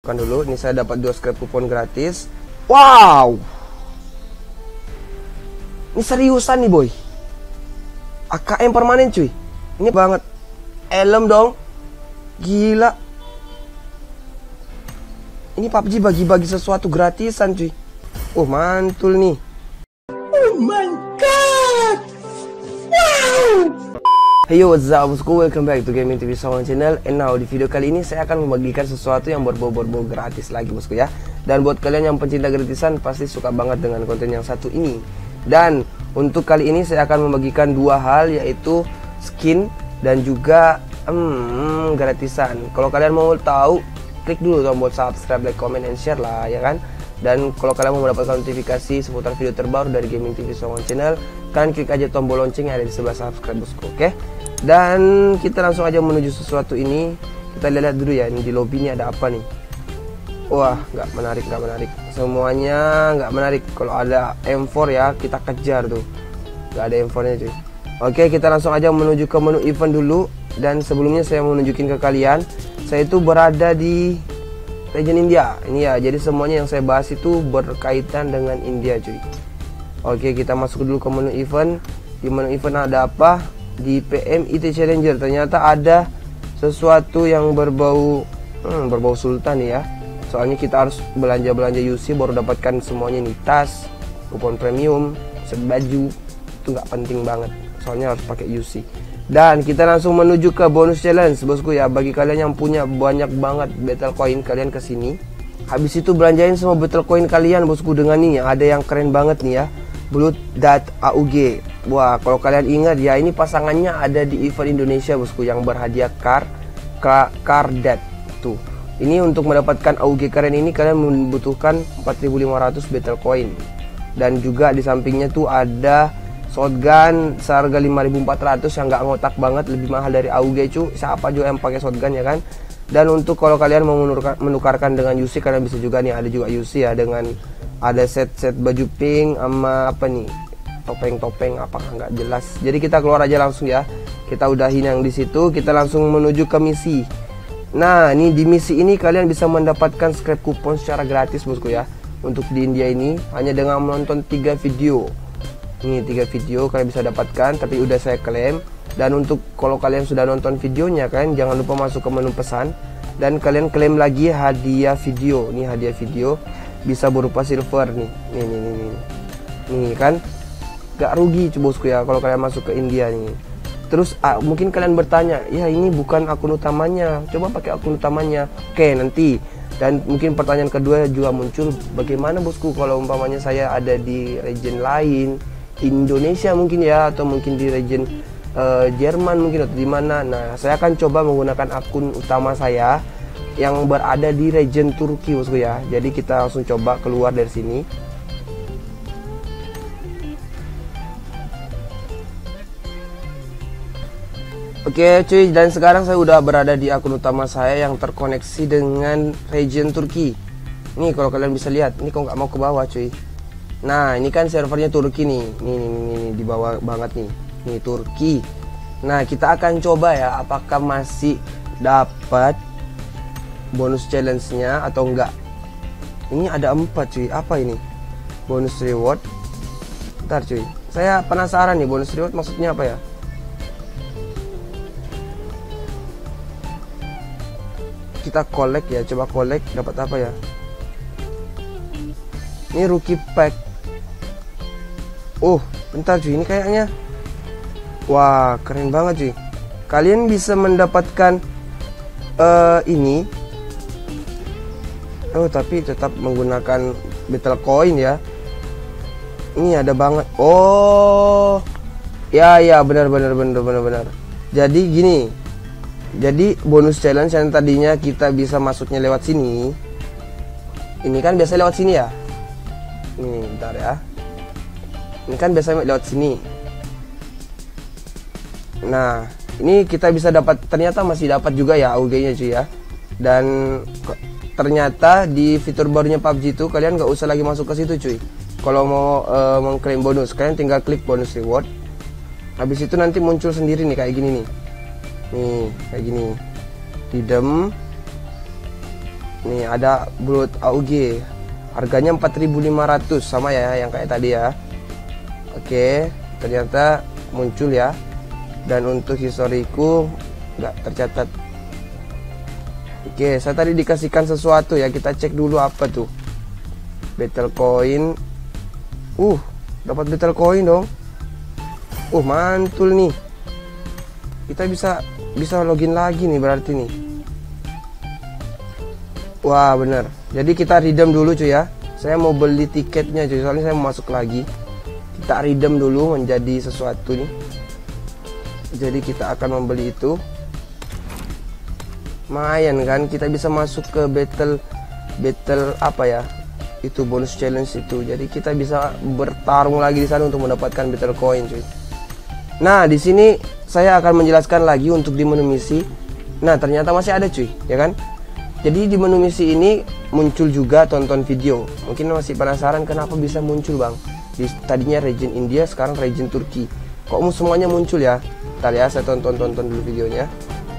masukkan dulu. Ini saya dapat 2 scrap kupon gratis. Wow, ini seriusan nih boy. AKM permanen cuy. Ini banget. Elem dong. Gila. Ini PUBG bagi-bagi sesuatu gratisan cuy. Mantul nih. Oh my god. Wow. Hey yo, what's up bosku, welcome back to Gaming TV Songon Channel. And now di video kali ini saya akan membagikan sesuatu yang berbau-berbau gratis lagi bosku ya. Dan buat kalian yang pencinta gratisan pasti suka banget dengan konten yang satu ini. Dan untuk kali ini saya akan membagikan 2 hal, yaitu skin dan juga gratisan. Kalau kalian mau tahu, klik dulu tombol subscribe, like, comment, and share lah ya kan. Dan kalau kalian mau mendapatkan notifikasi seputar video terbaru dari Gaming TV Songon Channel, kalian klik aja tombol lonceng yang ada di sebelah subscribe bosku, oke? Dan kita langsung aja menuju sesuatu ini. Kita lihat dulu ya, ini di lobby ini ada apa nih. Wah, nggak menarik. Semuanya nggak menarik. Kalau ada M4 ya, kita kejar tuh. Nggak ada M4 nya cuy. Oke, kita langsung aja menuju ke menu event dulu. Dan sebelumnya saya mau nunjukin ke kalian, saya itu berada di region India. Ini ya, jadi semuanya yang saya bahas itu berkaitan dengan India cuy. Oke, kita masuk dulu ke menu event. Di menu event ada apa? Di PM IT Challenger ternyata ada sesuatu yang berbau sultan nih ya. Soalnya kita harus belanja UC baru dapatkan semuanya nih, tas, kupon premium, set baju. Itu nggak penting banget, soalnya harus pakai UC. Dan kita langsung menuju ke bonus challenge bosku ya. Bagi kalian yang punya banyak banget battle coin, kalian kesini. Habis itu belanjain semua battle coin kalian bosku dengan ini. Ada yang keren banget nih ya, Blood.aug. Wah, kalau kalian ingat ya, ini pasangannya ada di event Indonesia bosku yang berhadiah Cardat tuh. Ini untuk mendapatkan AUG keren ini kalian membutuhkan 4.500 battle coin. Dan juga di sampingnya tuh ada shotgun seharga 5.400 yang nggak ngotak banget, lebih mahal dari AUG cu. Siapa juga yang pakai shotgun ya kan? Dan untuk kalau kalian mau menukarkan dengan UC, kalian bisa juga nih, ada juga UC ya, dengan ada set baju pink sama apa nih, topeng apakah nggak jelas. Jadi kita keluar aja langsung ya. Kita udahin yang di situ, kita langsung menuju ke misi. Nah, ini di misi ini kalian bisa mendapatkan scrap kupon secara gratis bosku ya. Untuk di India ini hanya dengan menonton 3 video. Ini 3 video kalian bisa dapatkan, tapi udah saya klaim. Dan untuk kalau kalian sudah nonton videonya, kalian jangan lupa masuk ke menu pesan dan kalian klaim lagi hadiah video. Ini hadiah video bisa berupa silver nih. Nih kan, gak rugi bosku ya kalau kalian masuk ke India nih. Terus mungkin kalian bertanya, ya ini bukan akun utamanya, coba pakai akun utamanya. Oke, nanti. Dan mungkin pertanyaan kedua juga muncul, bagaimana bosku kalau umpamanya saya ada di region lain, Indonesia mungkin ya, atau mungkin di region Jerman mungkin, atau di mana. Nah, saya akan coba menggunakan akun utama saya yang berada di region Turki bosku ya. Jadi kita langsung coba keluar dari sini. Oke cuy, dan sekarang saya udah berada di akun utama saya yang terkoneksi dengan region Turki. Nih kalau kalian bisa lihat, ini kok nggak mau ke bawah cuy. Nah, ini kan servernya Turki nih. Nih di bawah banget nih. Nih Turki. Nah, kita akan coba ya apakah masih dapat bonus challenge-nya atau enggak. Ini ada 4 cuy. Apa ini? Bonus reward. Bentar cuy, saya penasaran nih, bonus reward maksudnya apa ya? Kita collect ya, coba collect dapat apa ya? Ini rookie pack. Bentar cuy, ini kayaknya wah, keren banget cuy. Kalian bisa mendapatkan ini. Tapi tetap menggunakan battle coin ya. Ini ada banget. Ya, benar. Jadi gini. Jadi bonus challenge yang tadinya kita bisa masuknya lewat sini, ini kan biasa lewat sini ya. Ini bentar ya. Ini kan biasa lewat sini. Nah, ini kita bisa dapat, ternyata masih dapat juga ya AUG-nya cuy ya. Dan ternyata di fitur barunya PUBG itu kalian nggak usah lagi masuk ke situ cuy. Kalau mau mengklaim bonus, kalian tinggal klik bonus reward. Habis itu nanti muncul sendiri nih kayak gini nih. Nih, kayak gini. Redeem. Nih ada Blood AUG, harganya 4.500 sama ya yang kayak tadi ya. Oke, ternyata muncul ya. Dan untuk historiku nggak tercatat. Oke, saya tadi dikasihkan sesuatu ya, kita cek dulu apa tuh. Battle coin. Dapat battle coin dong. Mantul nih. Kita bisa login lagi nih berarti nih. Wah, bener. Jadi kita redeem dulu cuy ya. Saya mau beli tiketnya cuy, soalnya saya mau masuk lagi. Kita redeem dulu menjadi sesuatu nih. Jadi kita akan membeli itu. Lumayan kan, kita bisa masuk ke battle apa ya? Itu bonus challenge itu. Jadi kita bisa bertarung lagi di sana untuk mendapatkan battle coin cuy. Nah, di sini saya akan menjelaskan lagi untuk di menu misi. Nah, ternyata masih ada cuy, ya kan? Jadi di menu misi ini muncul juga tonton video. Mungkin masih penasaran kenapa bisa muncul, Bang. Tadinya region India, sekarang region Turki. Kok semuanya muncul ya? Ntar ya, saya tonton dulu videonya.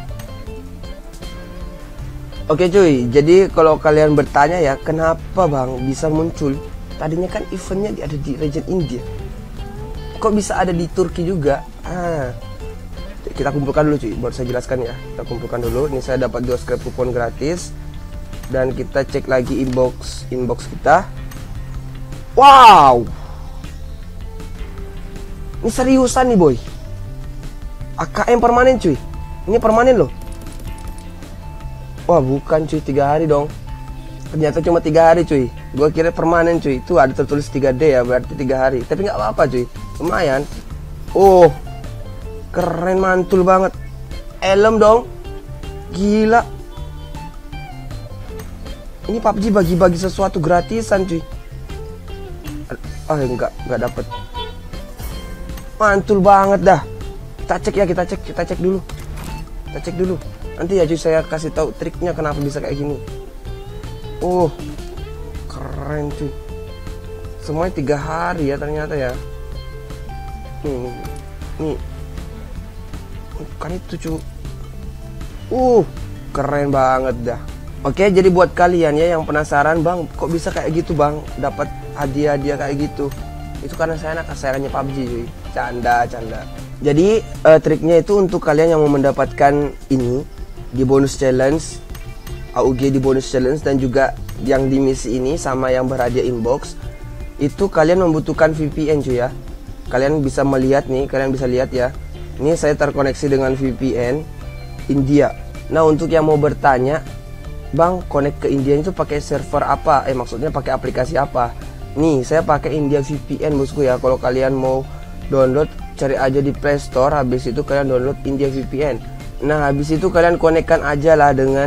Oke cuy, jadi kalau kalian bertanya ya, kenapa Bang bisa muncul? Tadinya kan eventnya ada di region India, kok bisa ada di Turki juga? Kita kumpulkan dulu cuy, baru saya jelaskan ya. Kita kumpulkan dulu. Ini saya dapat 2 scrap kupon gratis. Dan kita cek lagi inbox kita. Wow, ini seriusan nih boy. AKM permanen cuy. Ini permanen loh. Wah, bukan cuy, 3 hari dong. Ternyata cuma 3 hari cuy. Gue kira permanen cuy. Itu ada tertulis 3D ya, berarti 3 hari. Tapi nggak apa-apa cuy, lumayan. Keren, mantul banget. Helm dong. Gila. Ini PUBG bagi-bagi sesuatu gratisan cuy. Enggak dapet. Mantul banget dah. Kita cek ya, kita cek dulu. Nanti ya cuy saya kasih tahu triknya kenapa bisa kayak gini. Keren cuy. Semuanya 3 hari ya ternyata ya. Nih. Kan itu cuy. Keren banget dah. Oke, jadi buat kalian ya yang penasaran, Bang, kok bisa kayak gitu Bang, dapat hadiah kayak gitu. Itu karena saya anak kesayangannya PUBG cuy. Canda. Jadi triknya itu untuk kalian yang mau mendapatkan ini di bonus challenge, AUG di bonus challenge, dan juga yang di misi ini sama yang berhadiah inbox, itu kalian membutuhkan VPN cuy ya. Kalian bisa melihat nih, kalian bisa lihat ya. Ini saya terkoneksi dengan VPN India. Nah, untuk yang mau bertanya, Bang, connect ke India itu pakai server apa? Maksudnya pakai aplikasi apa? Nih, saya pakai India VPN bosku ya. Kalau kalian mau download, cari aja di Play Store. Habis itu kalian download India VPN. Nah, habis itu kalian connect-kan aja lah dengan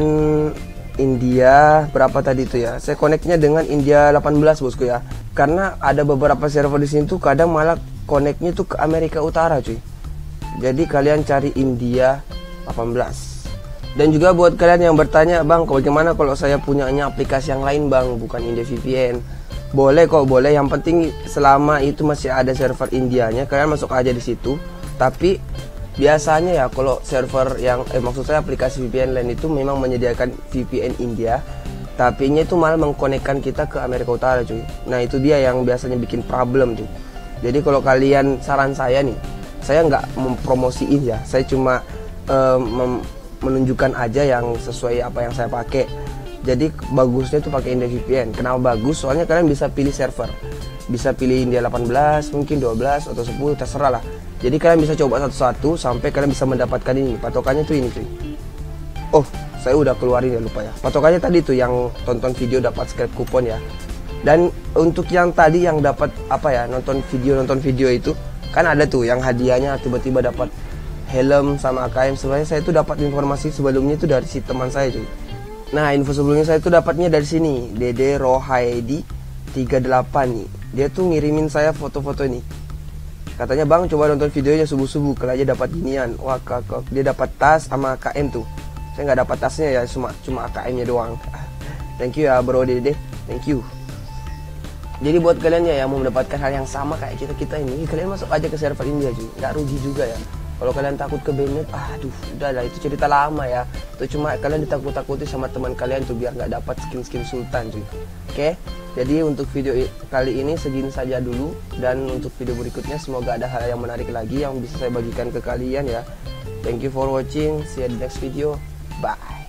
India berapa tadi itu ya. Saya connect-nya dengan India 18 bosku ya. Karena ada beberapa server di sini tuh kadang malah connect-nya tuh ke Amerika Utara cuy. Jadi kalian cari India 18. Dan juga buat kalian yang bertanya, Bang, bagaimana kalau saya punyanya aplikasi yang lain Bang, bukan India VPN? Boleh kok, boleh. Yang penting selama itu masih ada server Indianya, kalian masuk aja di situ. Tapi biasanya ya kalau server yang maksud saya aplikasi VPN lain itu memang menyediakan VPN India, tapi nya itu malah mengkonekkan kita ke Amerika Utara cuy. Nah, itu dia yang biasanya bikin problem tuh. Jadi kalau kalian, saran saya nih, saya nggak mempromosiin ya, saya cuma menunjukkan aja yang sesuai apa yang saya pakai. Jadi bagusnya itu pakai India VPN. Kenapa bagus? Soalnya kalian bisa pilih server, bisa pilih India 18, mungkin 12 atau 10, terserah lah. Jadi kalian bisa coba satu-satu sampai kalian bisa mendapatkan ini. Patokannya tuh ini cuy. Saya udah keluarin ya, lupa ya. Patokannya tadi tuh yang tonton video dapat scrap kupon ya. Dan untuk yang tadi yang dapat apa ya, nonton video itu kan ada tuh yang hadiahnya tiba-tiba dapat helm sama AKM. Sebenarnya saya itu dapat informasi sebelumnya itu dari si teman saya cuy. Nah, info sebelumnya saya itu dapatnya dari sini, Dede Rohaidi 38 nih. Dia tuh ngirimin saya foto-foto ini. Katanya, Bang, coba nonton videonya subuh-subuh, kalau aja dapat ginian. Wah, kakak, dia dapat tas sama AKM tuh. Saya nggak dapat tasnya ya, cuma AKM-nya doang. Thank you ya bro Dede, thank you. Jadi buat kalian ya yang mau mendapatkan hal yang sama kayak kita ini, kalian masuk aja ke server India cuy, nggak rugi juga ya. Kalau kalian takut ke banned, aduh, udahlah itu cerita lama ya. Itu cuma kalian ditakut-takuti sama teman kalian tuh biar nggak dapat skin sultan cuy. Oke, jadi untuk video kali ini segini saja dulu, dan untuk video berikutnya semoga ada hal yang menarik lagi yang bisa saya bagikan ke kalian ya. Thank you for watching, see you in the next video, bye.